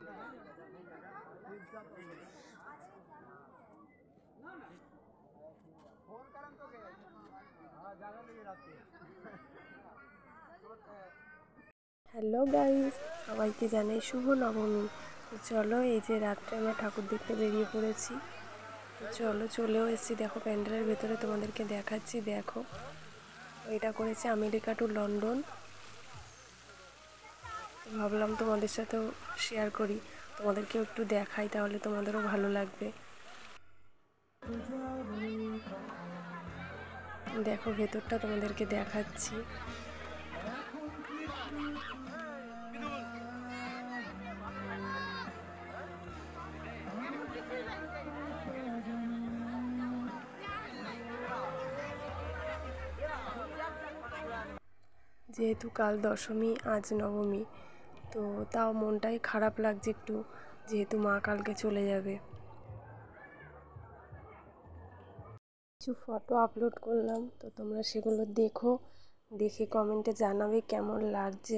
Hello guys, সবাইকে জানাই শুভ নবমী। তো চলো, এই যে রাত্রে আমরা ঠাকুর দেখতে বেরিয়ে পড়েছি। তো চলো, চলেও এসেছি। দেখো প্যান্ডেলের ভেতরে তোমাদেরকে দেখাচ্ছি। দেখো, এটা করেছে আমেরিকা টু লন্ডন। ভাবলাম তোমাদের সাথেও শেয়ার করি, তোমাদেরকেও একটু দেখাই, তাহলে তোমাদেরও ভালো লাগবে। দেখো ভেতরটা তোমাদেরকে দেখাচ্ছি। যেহেতু কাল দশমী, আজ নবমী, তো তাও মনটাই খারাপ লাগছে একটু, যেহেতু মা কালকে চলে যাবে। কিছু ফটো আপলোড করলাম, তো তোমরা সেগুলো দেখো, দেখে কমেন্টে জানাবে কেমন লাগছে।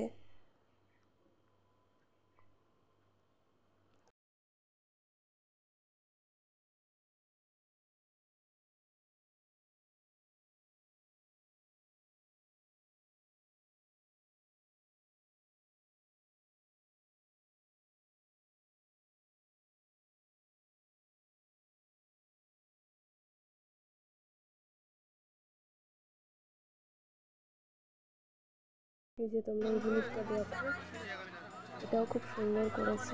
এই যে তোমরা এই জিনিসটা দেখো, এটাও খুব সুন্দর করেছে।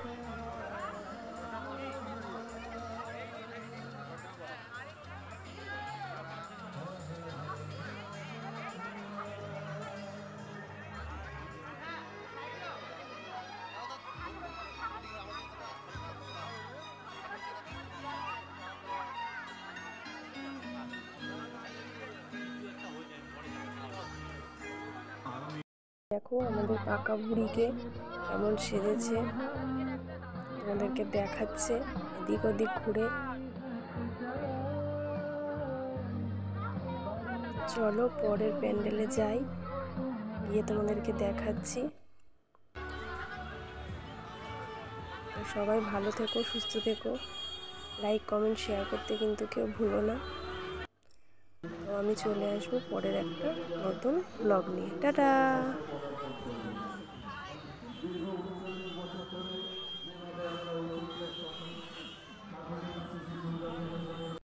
দেখো আমাদের পাকা বুড়িকে কেমন সেজেছে, তোমাদেরকে দেখাচ্ছে এদিক ওদিক ঘুরে। চলো পরের প্যান্ডেলে যাই, গিয়ে তোমাদেরকে দেখাচ্ছি। তো সবাই ভালো থেকো, সুস্থ থেকো, লাইক কমেন্ট শেয়ার করতে কিন্তু কেউ ভুলো না। তো আমি চলে আসবো পরের একটা নতুন ব্লগ নিয়ে। টাটা।